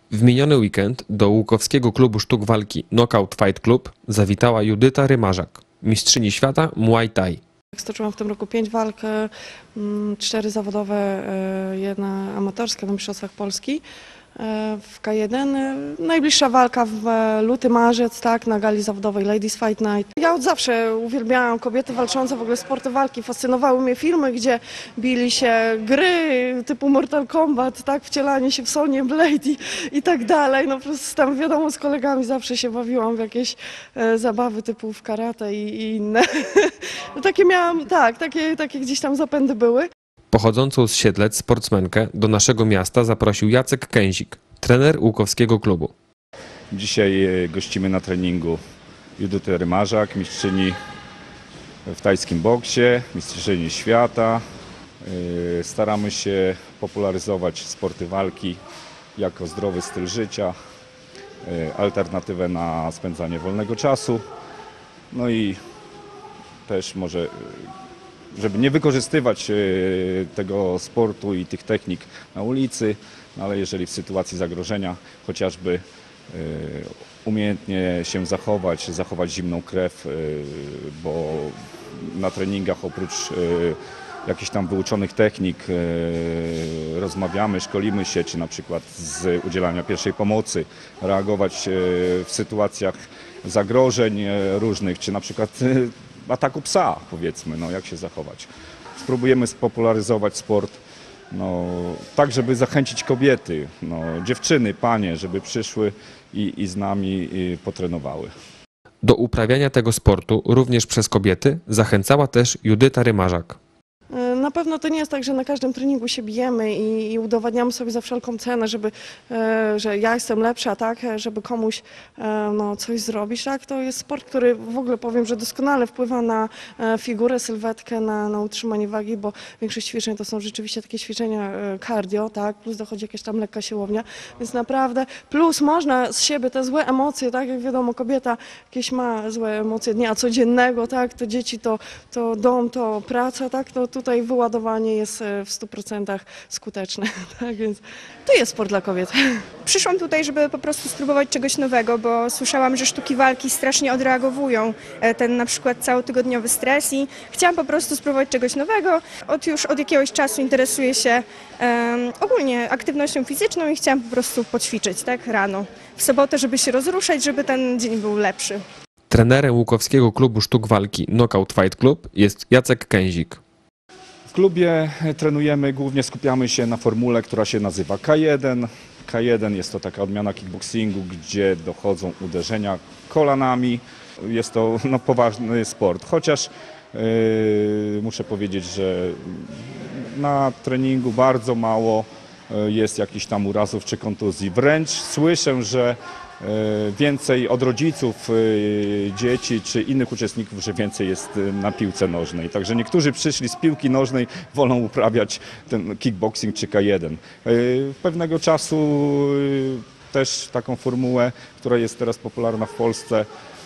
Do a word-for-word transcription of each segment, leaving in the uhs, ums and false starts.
W miniony weekend do Łukowskiego Klubu Sztuk Walki Knockout Fight Club zawitała Judyta Rymarzak, mistrzyni świata Muay Thai. Stoczyłam w tym roku pięć walk, cztery zawodowe, jedna amatorska na Mistrzostwach Polski w K jeden. Najbliższa walka w luty, marzec, tak, na gali zawodowej Ladies Fight Night. Ja od zawsze uwielbiałam kobiety walczące, w ogóle sporty walki. Fascynowały mnie filmy, gdzie bili się, gry typu Mortal Kombat, tak, wcielanie się w Sonię Blade i, i tak dalej. No po prostu tam wiadomo, z kolegami zawsze się bawiłam w jakieś e, zabawy typu w karate i, i inne. No takie miałam, tak, takie, takie gdzieś tam zapędy były. Pochodzącą z Siedlec sportsmenkę do naszego miasta zaprosił Jacek Kęzik, trener Łukowskiego klubu. Dzisiaj gościmy na treningu Judytę Rymarzak, mistrzyni w tajskim boksie, mistrzyni świata. Staramy się popularyzować sporty walki jako zdrowy styl życia, alternatywę na spędzanie wolnego czasu. No i też może, żeby nie wykorzystywać tego sportu i tych technik na ulicy, no ale jeżeli w sytuacji zagrożenia chociażby umiejętnie się zachować, zachować zimną krew, bo na treningach oprócz jakichś tam wyuczonych technik rozmawiamy, szkolimy się, czy na przykład z udzielania pierwszej pomocy, reagować w sytuacjach zagrożeń różnych, czy na przykład ataku psa, powiedzmy, no jak się zachować. Spróbujemy spopularyzować sport, no, tak, żeby zachęcić kobiety, no, dziewczyny, panie, żeby przyszły i, i z nami i potrenowały. Do uprawiania tego sportu również przez kobiety zachęcała też Judyta Rymarzak. Na pewno to nie jest tak, że na każdym treningu się bijemy i, i udowadniamy sobie za wszelką cenę, żeby, że ja jestem lepsza, tak, żeby komuś no, coś zrobić. Tak? To jest sport, który w ogóle powiem, że doskonale wpływa na figurę, sylwetkę, na, na utrzymanie wagi, bo większość ćwiczeń to są rzeczywiście takie ćwiczenia cardio, tak, plus dochodzi jakaś tam lekka siłownia, więc naprawdę plus można z siebie te złe emocje, tak, jak wiadomo, kobieta jakieś ma złe emocje dnia codziennego, tak, to dzieci, to, to dom, to praca, tak, to tutaj wyładowanie jest w stu procentach skuteczne, tak więc to jest sport dla kobiet. Przyszłam tutaj, żeby po prostu spróbować czegoś nowego, bo słyszałam, że sztuki walki strasznie odreagowują ten na przykład całotygodniowy stres i chciałam po prostu spróbować czegoś nowego. Od już od jakiegoś czasu interesuję się um, ogólnie aktywnością fizyczną i chciałam po prostu poćwiczyć, tak, rano, w sobotę, żeby się rozruszać, żeby ten dzień był lepszy. Trenerem Łukowskiego Klubu Sztuk Walki Knockout Fight Club jest Jacek Kęzik. W klubie trenujemy, głównie skupiamy się na formule, która się nazywa K jeden. K jeden jest to taka odmiana kickboxingu, gdzie dochodzą uderzenia kolanami. Jest to no, poważny sport, chociaż yy, muszę powiedzieć, że na treningu bardzo mało jest jakichś tam urazów czy kontuzji. Wręcz słyszę, że więcej od rodziców, dzieci czy innych uczestników, że więcej jest na piłce nożnej. Także niektórzy przyszli z piłki nożnej, wolą uprawiać ten kickboxing czy K jeden. Pewnego czasu też taką formułę, która jest teraz popularna w Polsce,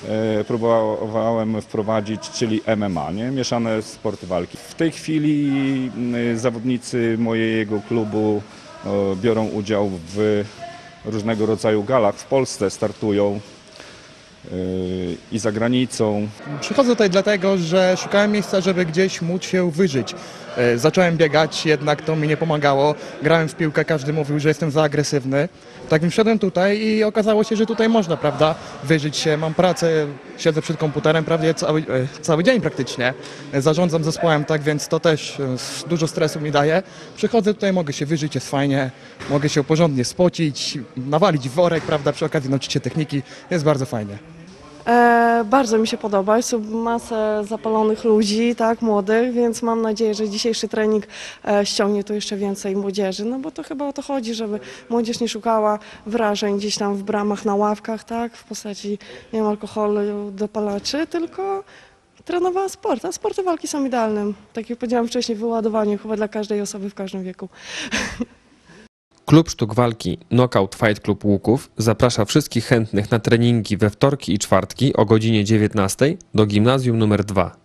próbowałem wprowadzić, czyli M M A, nie? Mieszane sporty walki. W tej chwili zawodnicy mojego klubu biorą udział w różnego rodzaju galach w Polsce, startują yy, i za granicą. Przychodzę tutaj dlatego, że szukałem miejsca, żeby gdzieś móc się wyżyć. Yy, zacząłem biegać, jednak to mi nie pomagało. Grałem w piłkę, każdy mówił, że jestem za agresywny. Tak więc wszedłem tutaj i okazało się, że tutaj można, prawda, wyżyć się. Mam pracę, siedzę przed komputerem prawie cały, yy, cały dzień praktycznie. Yy, zarządzam zespołem, tak więc to też yy, dużo stresu mi daje. Przychodzę tutaj, mogę się wyżyć, jest fajnie, mogę się porządnie spocić, nawalić w worek, prawda, przy okazji nauczyć się techniki, jest bardzo fajnie. E, bardzo mi się podoba, jest tu masę zapalonych ludzi, tak, młodych, więc mam nadzieję, że dzisiejszy trening e, ściągnie tu jeszcze więcej młodzieży, no bo to chyba o to chodzi, żeby młodzież nie szukała wrażeń gdzieś tam w bramach, na ławkach, tak, w postaci, nie wiem, alkoholu, dopalaczy, tylko trenowała sport, a sporty walki są idealnym, tak jak powiedziałam wcześniej, wyładowanie chyba dla każdej osoby w każdym wieku. Klub Sztuk Walki Knockout Fight Club Łuków zaprasza wszystkich chętnych na treningi we wtorki i czwartki o godzinie dziewiętnastej do gimnazjum numer dwa.